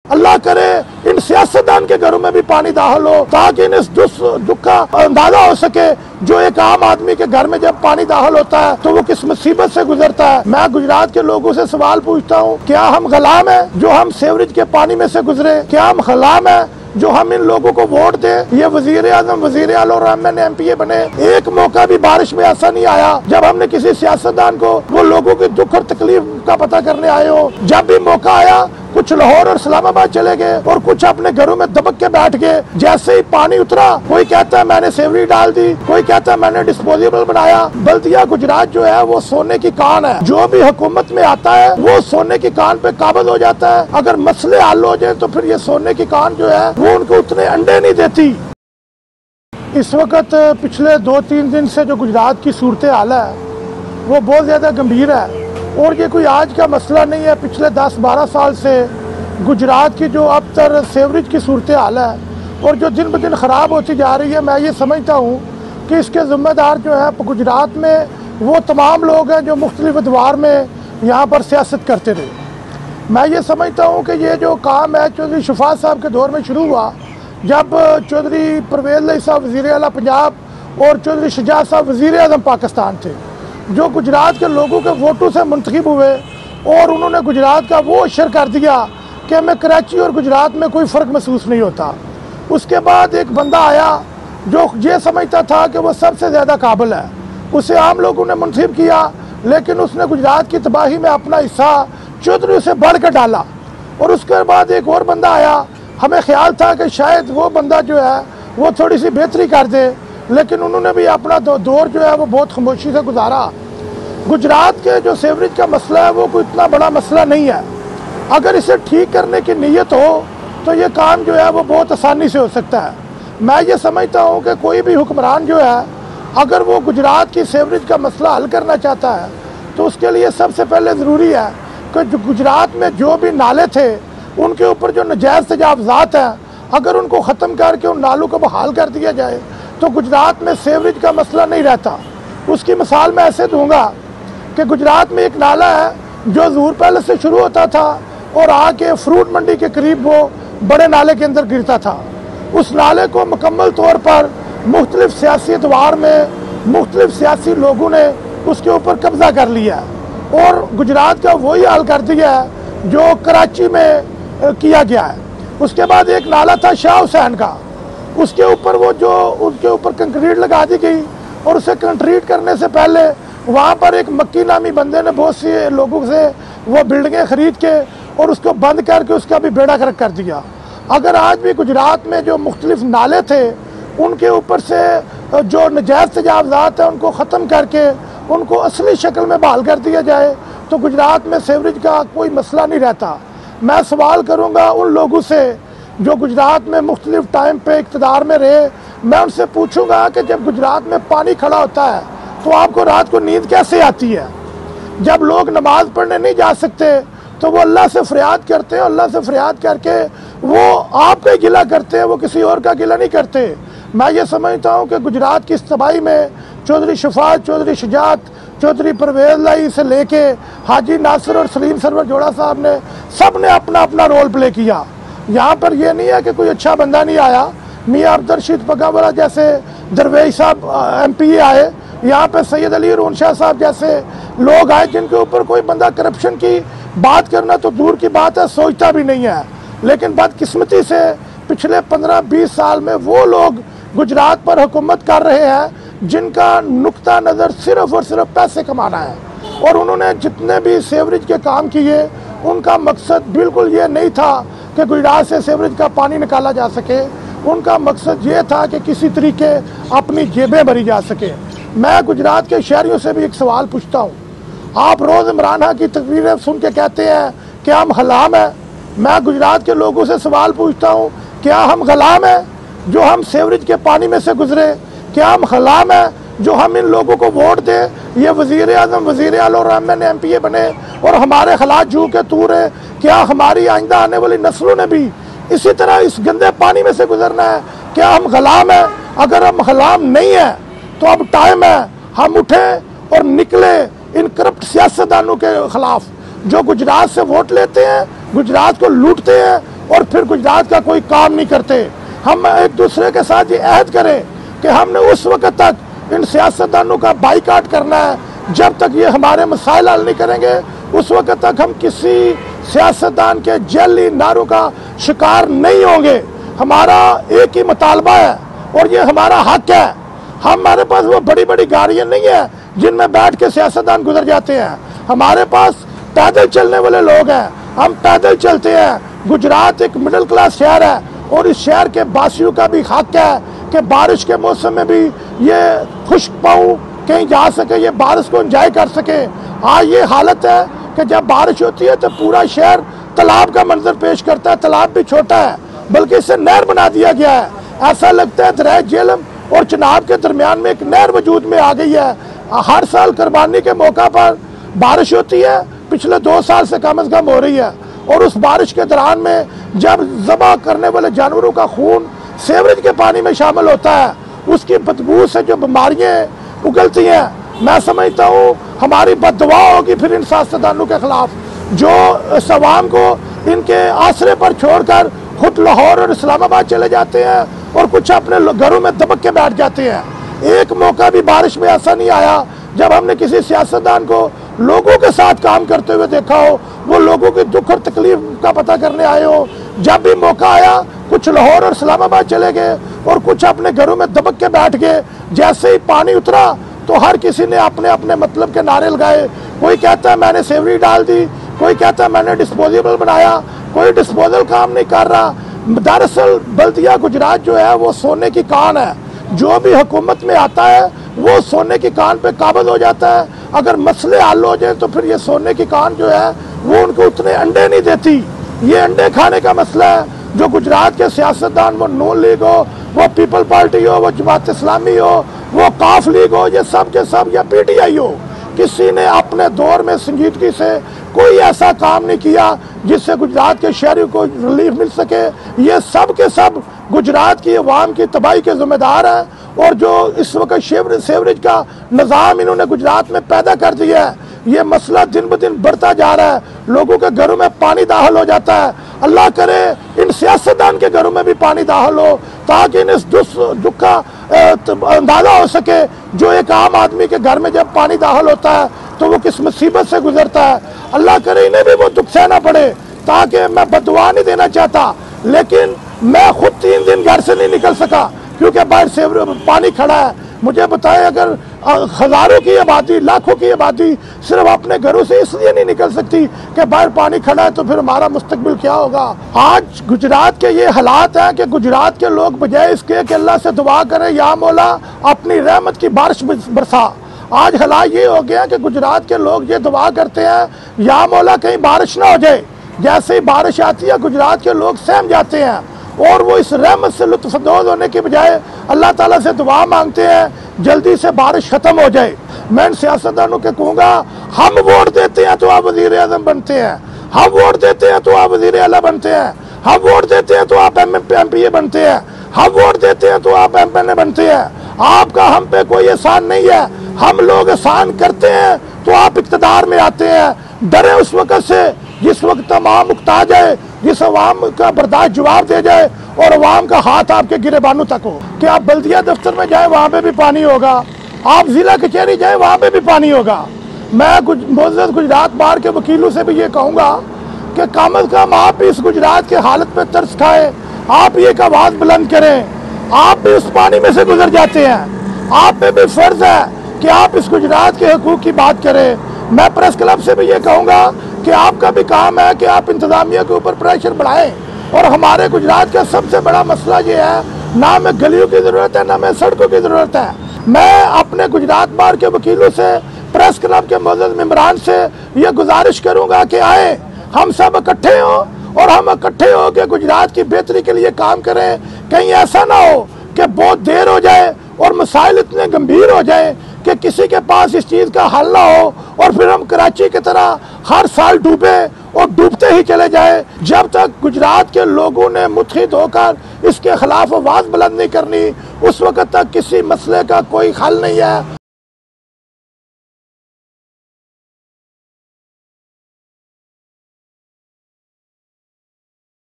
अल्लाह करे इन सियासतदान के घरों में भी पानी दाखिल हो, ताकि इन इस दुख का अंदाजा हो सके जो एक आम आदमी के घर में जब पानी दाखिल होता है तो वो किस मुसीबत से गुजरता है। मैं गुजरात के लोगों से सवाल पूछता हूँ, क्या हम गुलाम हैं जो हम सीवरेज के पानी में से गुजरे? क्या हम गुलाम हैं जो हम इन लोगों को वोट दे? ये वजीर आजम, वजीर आला और एमएनए एमपीए बने, एक मौका भी बारिश में ऐसा नहीं आया जब हमने किसी सियासतदान को वो लोगों के दुख और तकलीफ का पता करने आए हो। जब भी मौका आया कुछ लाहौर और इस्लामाबाद चले गए और कुछ अपने घरों में दबक के बैठ गए। जैसे ही पानी उतरा, कोई कहता है मैंने सेवरी डाल दी, कोई कहता है मैंने डिस्पोजेबल बनाया। बल्दिया गुजरात जो है वो सोने की कान है, जो भी हुकूमत में आता है वो सोने की कान पे काबिज हो जाता है। अगर मसले हल हो जाए तो फिर ये सोने की कान जो है वो उनको उतने अंडे नहीं देती। इस वक्त पिछले 2-3 दिन से जो गुजरात की सूरत हाल है वो बहुत ज्यादा गंभीर है और ये कोई आज का मसला नहीं है। पिछले 10-12 साल से गुजरात की जो अब तर सीवरेज की सूरत हाल है और जो दिन ब दिन ख़राब होती जा रही है, मैं ये समझता हूँ कि इसके ज़िम्मेदार जो है गुजरात में वो तमाम लोग हैं जो मुख्तलिफ अदवार में यहाँ पर सियासत करते रहे। मैं ये समझता हूँ कि ये जो काम है चौधरी शफात साहब के दौर में शुरू हुआ, जब चौधरी परवेज़ इलाही साहब वज़ीर आला पंजाब और चौधरी शुजात साहब वज़ीर आज़म पाकिस्तान थे, जो गुजरात के लोगों के वोटों से मुंतखब हुए और उन्होंने गुजरात का वो अशर कर दिया कि हमें कराची और गुजरात में कोई फ़र्क महसूस नहीं होता। उसके बाद एक बंदा आया जो ये समझता था कि वो सबसे ज़्यादा काबिल है, उसे आम लोगों ने मुंतखब किया, लेकिन उसने गुजरात की तबाही में अपना हिस्सा चौधरी से बढ़ कर डाला। और उसके बाद एक और बंदा आया, हमें ख्याल था कि शायद वो बंदा जो है वो थोड़ी सी बेहतरी कर दे, लेकिन उन्होंने भी अपना दौर जो है वो बहुत खामोशी से गुजारा। गुजरात के जो सीवरेज का मसला है वो कोई इतना बड़ा मसला नहीं है। अगर इसे ठीक करने की नीयत हो तो ये काम जो है वो बहुत आसानी से हो सकता है। मैं ये समझता हूँ कि कोई भी हुक्मरान जो है अगर वो गुजरात की सीवरेज का मसला हल करना चाहता है तो उसके लिए सबसे पहले ज़रूरी है कि जो गुजरात में जो भी नाले थे उनके ऊपर जो नाजायज़ तजावज़ात हैं, अगर उनको ख़त्म करके उन नालों को बहाल कर दिया जाए तो गुजरात में सीवरेज का मसला नहीं रहता। उसकी मिसाल मैं ऐसे दूंगा कि गुजरात में एक नाला है जो ज़हूर पैलेस से शुरू होता था और आके फ्रूट मंडी के करीब वो बड़े नाले के अंदर गिरता था। उस नाले को मुकम्मल तौर पर मुख्तलिफ सियासी अदवार में मुख्तलिफ सियासी लोगों ने उसके ऊपर कब्ज़ा कर लिया और गुजरात का वही हाल कर दिया है जो कराची में किया गया है। उसके बाद एक नाला था शाह हुसैन का, उसके ऊपर उसके ऊपर कंक्रीट लगा दी गई और उसे कंक्रीट करने से पहले वहाँ पर एक मक्की नामी बंदे ने बहुत से लोगों से वो बिल्डिंगें खरीद के और उसको बंद करके उसका भी बेड़ा गर्क कर दिया। अगर आज भी गुजरात में जो मुख्तलिफ नाले थे उनके ऊपर से जो नाजायज़ तजावज़ात हैं उनको ख़त्म करके उनको असली शक्ल में बहाल कर दिया जाए तो गुजरात में सीवरेज का कोई मसला नहीं रहता। मैं सवाल करूँगा उन लोगों से जो गुजरात में मुख्तलिफ टाइम पे इक़्तिदार में रहे, मैं उनसे पूछूंगा कि जब गुजरात में पानी खड़ा होता है तो आपको रात को नींद कैसे आती है? जब लोग नमाज पढ़ने नहीं जा सकते तो वो अल्लाह से फरियाद करते हैं, अल्लाह से फरियाद करके वो आपका ही गिला करते हैं, वो किसी और का गिला नहीं करते। मैं ये समझता हूँ कि गुजरात की इस तबाही में चौधरी शफात, चौधरी शुजात, चौधरी परवेज़ इलाही से लेके हाजी नासिर और सलीम सरवर जोड़ा साहब ने सब ने अपना अपना रोल प्ले किया। यहाँ पर यह नहीं है कि कोई अच्छा बंदा नहीं आया। मियाँ अब्दुल रशीद पगावला जैसे दरवेश साहब एमपीए आए, यहाँ पे सैयद अली रोन शाह साहब जैसे लोग आए जिनके ऊपर कोई बंदा करप्शन की बात करना तो दूर की बात है, सोचता भी नहीं है। लेकिन बदकिस्मती से पिछले 15-20 साल में वो लोग गुजरात पर हुकूमत कर रहे हैं जिनका नुक्ता नज़र सिर्फ और सिर्फ पैसे कमाना है। और उन्होंने जितने भी सीवरेज के काम किए उनका मकसद बिल्कुल ये नहीं था कि गुजरात से सीवरेज का पानी निकाला जा सके, उनका मकसद ये था कि किसी तरीके अपनी जेबें भरी जा सके। मैं गुजरात के शहरियों से भी एक सवाल पूछता हूँ, आप रोज़ इमरान खान की तकरीरें सुन के कहते हैं कि हम गुलाम हैं। मैं गुजरात के लोगों से सवाल पूछता हूँ, क्या हम गुलाम हैं जो हम सीवरेज के पानी में से गुजरे? क्या हम गुलाम हैं जो हम इन लोगों को वोट दें, ये वज़ीर आज़म, वज़ीर आला और एमएनए एमपीए बने और हमारे खिलाफ जू के तूर है? क्या हमारी आइंदा आने वाली नस्लों ने भी इसी तरह इस गंदे पानी में से गुजरना है? क्या हम गुलाम हैं? अगर हम गुलाम नहीं हैं तो अब टाइम है हम उठें और निकले इन करप्ट सियासतदानों के खिलाफ जो गुजरात से वोट लेते हैं, गुजरात को लूटते हैं और फिर गुजरात का कोई काम नहीं करते। हम एक दूसरे के साथ ये अहद करें कि हमने उस वक्त तक इन सियासतदानों का बाइकाट करना है जब तक ये हमारे मसाइल हल नहीं करेंगे, उस वक्त तक हम किसी सियासतदान के जैली नारों का शिकार नहीं होंगे। हमारा एक ही मुतालबा है और ये हमारा हक है। हमारे पास वो बड़ी बड़ी गाड़ियाँ नहीं है जिनमें बैठ के सियासतदान गुजर जाते हैं। हमारे पास पैदल चलने वाले लोग हैं, हम पैदल चलते हैं। गुजरात एक मिडिल क्लास शहर है और इस शहर के बासियों का भी हक है कि बारिश के मौसम में भी ये खुश्क पाऊँ कहीं जा सके, ये बारिश को एंजॉय कर सके। आज ये हालत है कि जब बारिश होती है तो पूरा शहर तालाब का मंजर पेश करता है। तालाब भी छोटा है बल्कि इसे नहर बना दिया गया है। ऐसा लगता है दरिया झेलम और चिनाब के दरमियान में एक नहर वजूद में आ गई है। हर साल कुर्बानी के मौका पर बारिश होती है, पिछले 2 साल से कम से कम हो रही है, और उस बारिश के दौरान में जब ज़बह करने वाले जानवरों का खून सीवरेज के पानी में शामिल होता है, उसकी बदबू से जो बीमारियाँ उगलती हैं, मैं समझता हूँ हमारी बददुआ होगी फिर इन सियासतदानों के खिलाफ जो इस अवाम को इनके आसरे पर छोड़कर खुद लाहौर और इस्लामाबाद चले जाते हैं और कुछ अपने घरों में दबक के बैठ जाते हैं। एक मौका भी बारिश में ऐसा नहीं आया जब हमने किसी सियासतदान को लोगों के साथ काम करते हुए देखा हो, वो लोगों की दुख और तकलीफ का पता करने आए हो। जब भी मौका आया कुछ लाहौर और इस्लामाबाद चले गए और कुछ अपने घरों में दबक के बैठ गए। जैसे ही पानी उतरा तो हर किसी ने अपने अपने मतलब के नारे लगाए। कोई कहता है मैंने सेवरी डाल दी, कोई कहता है मैंने डिस्पोजेबल बनाया, कोई डिस्पोजल काम नहीं कर रहा। दरअसल बल्दिया गुजरात जो है वो सोने की कान है, जो भी हुकूमत में आता है वो सोने की कान पे काबज हो जाता है। अगर मसले हल हो जाए तो फिर ये सोने की कान जो है वो उनको उतने अंडे नहीं देती। ये अंडे खाने का मसला है जो गुजरात के सियासतदान, वो नून लीग हो, वो पीपल पार्टी हो, वो जमात इस्लामी हो, वो काफ लीग हो, ये सब के सब, या PTI हो, किसी ने अपने दौर में संजीदगी से कोई ऐसा काम नहीं किया जिससे गुजरात के शहरियों को रिलीफ मिल सके। ये सब के सब गुजरात की अवाम की तबाही के जिम्मेदार हैं और जो इस वक्त सेवरेज का निज़ाम इन्होंने गुजरात में पैदा कर दिया है, ये मसला दिन ब दिन बढ़ता जा रहा है। लोगों के घरों में पानी दाखिल हो जाता है। अल्लाह करे इन सियासतदान के घरों में भी पानी दाखिल हो ताकि इन इस दुख का अंदाजा हो सके जो एक आम आदमी के घर में जब पानी दाखिल होता है तो वो किस मुसीबत से गुजरता है। अल्लाह करे इन्हें भी वो दुख सहना पड़े। ताकि मैं बददुआ नहीं देना चाहता, लेकिन मैं खुद 3 दिन घर से नहीं निकल सका क्योंकि बाहर से पानी खड़ा है। मुझे बताएं अगर हजारों की आबादी, लाखों की आबादी सिर्फ अपने घरों से इसलिए नहीं निकल सकती कि बाहर पानी खड़ा है तो फिर हमारा मुस्तकबिल क्या होगा। आज गुजरात के ये हालात हैं कि गुजरात के लोग बजाय इसके कि अल्लाह से दुआ करें या मौला अपनी रहमत की बारिश बरसा, आज हालात ये हो गया कि गुजरात के लोग ये दुआ करते हैं या मौला कहीं बारिश ना हो जाए। जैसे ही बारिश आती है गुजरात के लोग सहम जाते हैं और वो इस रहमत से लुत्फअंदोज़ होने के बजाय अल्लाह ताला से दुआ मांगते हैं जल्दी से बारिश खत्म हो जाए। मैं इन सियासतदानों के कहूँगा, हम वोट देते हैं तो आप वज़ीर आज़म बनते हैं, हम वोट देते हैं तो आप वज़ीर आला बनते हैं, हम वोट देते हैं तो आप MPA बनते हैं, हम वोट देते हैं तो आप MNA बनते हैं। आपका हम पे कोई एहसान नहीं है। हम लोग एहसान करते हैं तो आप इक़्तिदार में आते हैं। डरे उस वक़्त से जिस वक्त तमाम मुक्ता जाए, जिस अवाम का बर्दाश्त जवाब दे जाए और अवाम का हाथ आपके गिरेबानों तक हो। कि आप बल्दिया दफ्तर में जाए वहाँ पे भी पानी होगा, आप जिला कचहरी जाए वहाँ पे भी पानी होगा। मैं मोअज़्ज़ज़ गुजरात बार के वकीलों से भी ये कहूँगा कि कम अज़ कम आप भी इस गुजरात के हालत पे तरस खाए, आप ये एक आवाज़ बुलंद करें। आप भी उस पानी में से गुजर जाते हैं, आप पे भी फ़र्ज़ है कि आप इस गुजरात के हकूक़ की बात करें। मैं प्रेस क्लब से भी ये कहूँगा कि आपका भी काम है कि आप इंतज़ामिया के ऊपर प्रेशर बढ़ाएं। और हमारे गुजरात का सबसे बड़ा मसला ये है, ना हमें गलियों की ज़रूरत है, ना हमें सड़कों की ज़रूरत है। मैं अपने गुजरात बार के वकीलों से, प्रेस क्लब के मोअज़्ज़ज़ मेंबरान से ये गुजारिश करूँगा कि आए, हम सब इकट्ठे हों और हम इकट्ठे हो के गुजरात की बेहतरी के लिए काम करें। कहीं ऐसा ना हो कि बहुत देर हो जाए और मसाइल इतने गंभीर हो जाए कि किसी के पास इस चीज़ का हल ना हो और फिर हम कराची की तरह हर साल डूबे और डूबते ही चले जाए। जब तक गुजरात के लोगों ने मुत्तहिद होकर इसके खिलाफ आवाज़ बुलंद नहीं करनी, उस वक्त तक किसी मसले का कोई हल नहीं है।